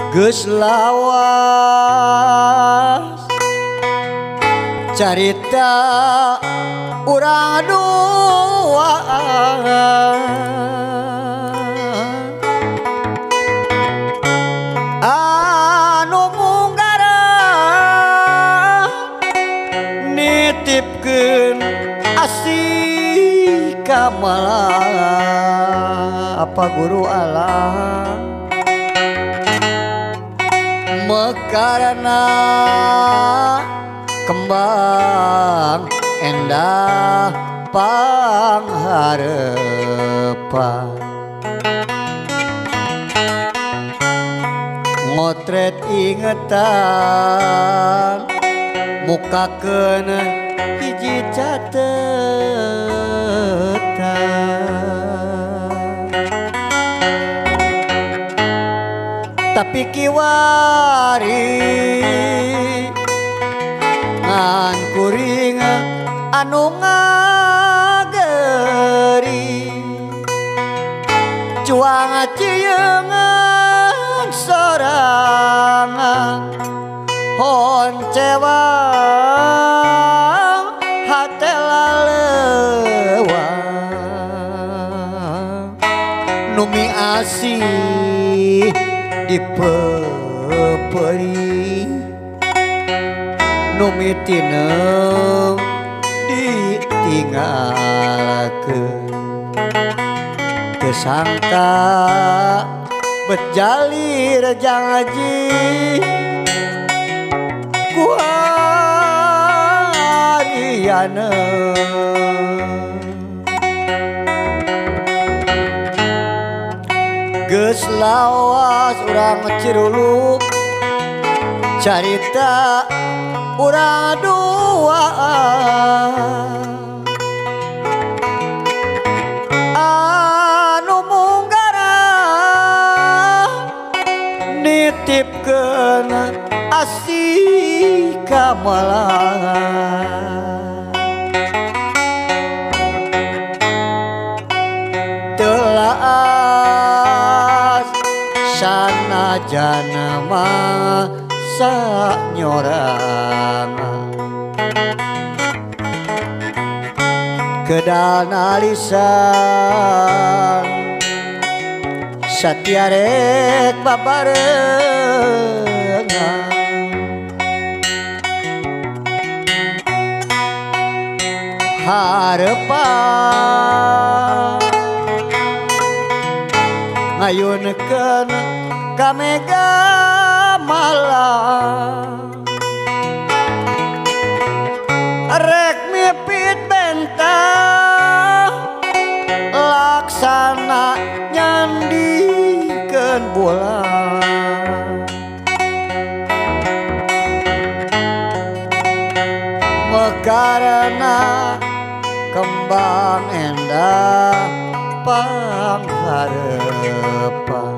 geus lawas carita urang dua anu munggara nitipkeun asih ka malah apa guru Allah mekarna kembang endah pangharepan ngotret ingetan mukakeun hiji catetan tapi kiwari ngan kuring anu ngageri juang cieueungan sorangan hon cewang hate laleuang numi asih dipeperi numi tineng ditinggalkeun teu sangka bet jalir jangaji ku ariana geus lawas urang Ciruluk carita urang dua anu munggara nitipkeun asih ka malah telaas sanajan mah sanyorang kedalna lisan satiarek babarengan harepan ngayunkeun ka mega malang rek mipit bentang laksana nyandikeun bulan mekarna kembang endah pangharepan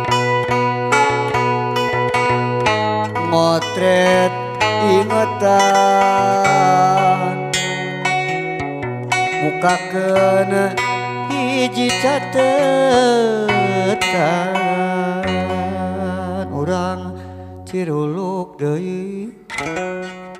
motret ingetan mukakeun hiji catetan urang Ciruluk deui.